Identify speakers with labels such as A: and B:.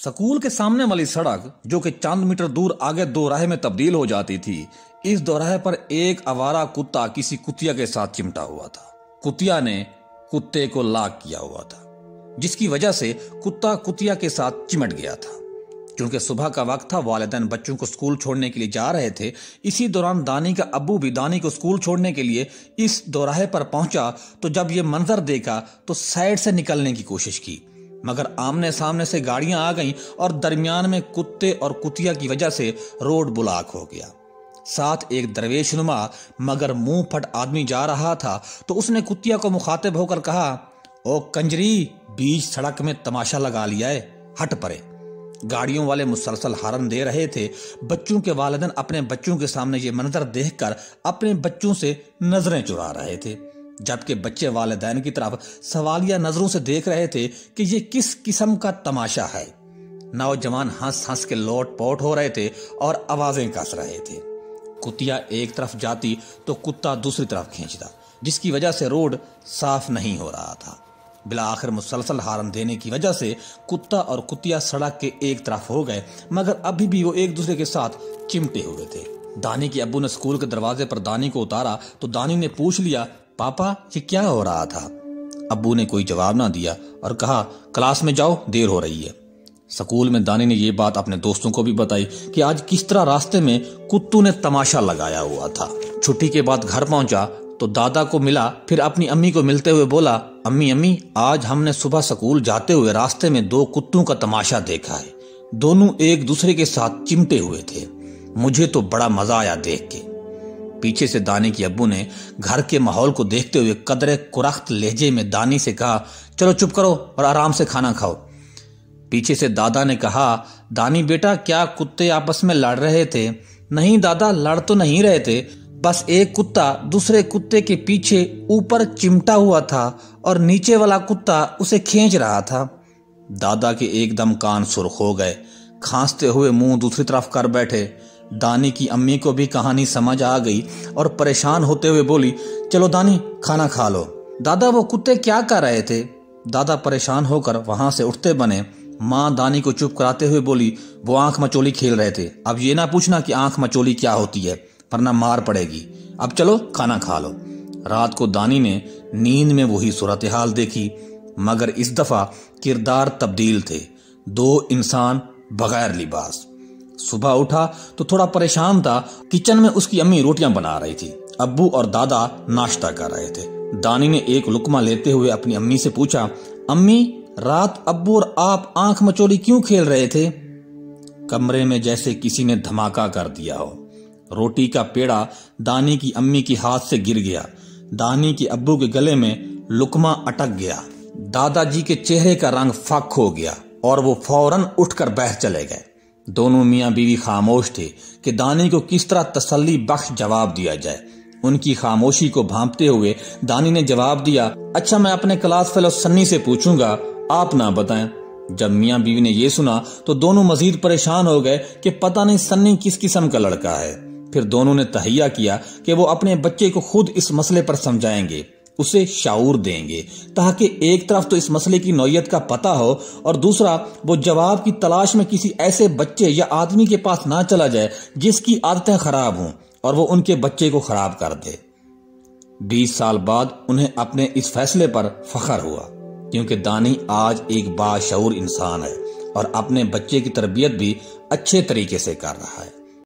A: School के सामने वाली सड़क जो कि चंद मीटर दूर आगे दोराहे में तब्दील हो जाती थी, इस दोराहे पर एक आवारा कुत्ता किसी कुतिया के साथ चिमटा हुआ था। कुतिया ने कुत्ते को लाक किया हुआ था, जिसकी वजह से कुत्ता कुतिया के साथ चिमट गया था। क्योंकि सुबह का वक्त था, वालिदैन बच्चों को स्कूल छोड़ने के लिए जा रहे थे। इसी दौरान दानी का अब्बू भी दानी को स्कूल छोड़ने के लिए इस दोराहे पर पहुंचा, तो जब ये मंजर देखा तो साइड से निकलने की कोशिश की, मगर आमने सामने से गाड़ियां आ गईं और दरमियान में कुत्ते और कुतिया की वजह से रोड ब्लॉक हो गया। साथ एक दरवेशनुमा मगर मुंह फट आदमी जा रहा था, तो उसने कुतिया को मुखातिब होकर कहा, ओ कंजरी, बीच सड़क में तमाशा लगा लिया है, हट परे। गाड़ियों वाले मुसलसल हारन दे रहे थे। बच्चों के वालिदैन अपने बच्चों के सामने ये मंजर देखकर अपने बच्चों से नजरें चुरा रहे थे, जबकि बच्चे वालिदैन की तरफ सवालिया नजरों से देख रहे थे कि ये किस किस्म का तमाशा है। नौजवान हंस हंस के लोट पोट हो रहे थे और आवाजें कस रहे थे। कुतिया एक तरफ जाती तो कुत्ता दूसरी तरफ खींचता, जिसकी वजह से रोड साफ नहीं हो रहा था। बिला आखिर मुसलसल हारन देने की वजह से कुत्ता और कुतिया सड़क के एक तरफ हो गए, मगर अभी भी वो एक दूसरे के साथ चिमटे हुए थे। दानी के अब्बू ने स्कूल के दरवाजे पर दानी को उतारा तो दानी ने पूछ लिया, पापा ये क्या हो रहा था? अब्बू ने कोई जवाब ना दिया और कहा, क्लास में जाओ, देर हो रही है। स्कूल में दानी ने ये बात अपने दोस्तों को भी बताई कि आज किस तरह रास्ते में कुत्तू ने तमाशा लगाया हुआ था। छुट्टी के बाद घर पहुंचा तो दादा को मिला, फिर अपनी अम्मी को मिलते हुए बोला, अम्मी आज हमने सुबह स्कूल जाते हुए रास्ते में दो कुत्तों का तमाशा देखा है। दोनों एक दूसरे के साथ चिमटे हुए थे। मुझे तो बड़ा मजा आया देख के। पीछे से दानी की अब्बू ने घर के माहौल को देखते हुए कदरे कुरख्त लहजे में दानी से कहा, चलो चुप करो और आराम से खाना खाओ। पीछे से दादा ने कहा, दानी बेटा क्या कुत्ते आपस में लड़ रहे थे? नहीं दादा, लड़ तो नहीं रहे थे, बस एक कुत्ता दूसरे कुत्ते के पीछे ऊपर चिमटा हुआ था और नीचे वाला कुत्ता उसे खींच रहा था। दादा के एकदम कान सुर्ख हो गए, खांसते हुए मुंह दूसरी तरफ कर बैठे। दानी की अम्मी को भी कहानी समझ आ गई और परेशान होते हुए बोली, चलो दानी खाना खा लो। दादा वो कुत्ते क्या कर रहे थे? दादा परेशान होकर वहां से उठते बने। माँ दानी को चुप कराते हुए बोली, वो आंख मचोली खेल रहे थे। अब ये ना पूछना कि आंख मचोली क्या होती है, वरना मार पड़ेगी। अब चलो खाना खा लो। रात को दानी ने नींद में वही सूरत हाल देखी, मगर इस दफा किरदार तब्दील थे, दो इंसान बगैर लिबास। सुबह उठा तो थोड़ा परेशान था। किचन में उसकी अम्मी रोटियां बना रही थी, अब्बू और दादा नाश्ता कर रहे थे। दानी ने एक लुकमा लेते हुए अपनी अम्मी से पूछा, अम्मी रात अब्बू और आप आंख मचोली क्यों खेल रहे थे? कमरे में जैसे किसी ने धमाका कर दिया हो। रोटी का पेड़ा दानी की अम्मी के हाथ से गिर गया। दानी के अब्बू के गले में लुकमा अटक गया। दादाजी के चेहरे का रंग फक हो गया और वो फौरन उठकर बैठ चले गए। दोनों मियां बीवी खामोश थे कि दानी को किस तरह तसल्ली बख्श जवाब दिया जाए। उनकी खामोशी को भांपते हुए दानी ने जवाब दिया, अच्छा मैं अपने क्लास फेलो सन्नी से पूछूंगा, आप ना बताएं। जब मियां बीवी ने यह सुना तो दोनों मजीद परेशान हो गए कि पता नहीं सन्नी किस किस्म का लड़का है। फिर दोनों ने तहैया किया कि वो अपने बच्चे को खुद इस मसले पर समझाएंगे, उसे शाऊर देंगे, ताकि एक तरफ तो इस मसले की नौयत का पता हो और दूसरा वो जवाब की तलाश में किसी ऐसे बच्चे या आदमी के पास ना चला जाए जिसकी आदतें खराब हों और वो उनके बच्चे को खराब कर दे। 20 साल बाद उन्हें अपने इस फैसले पर फख्र हुआ, क्योंकि दानी आज एक बाशऊर इंसान है और अपने बच्चे की तरबियत भी अच्छे तरीके से कर रहा है।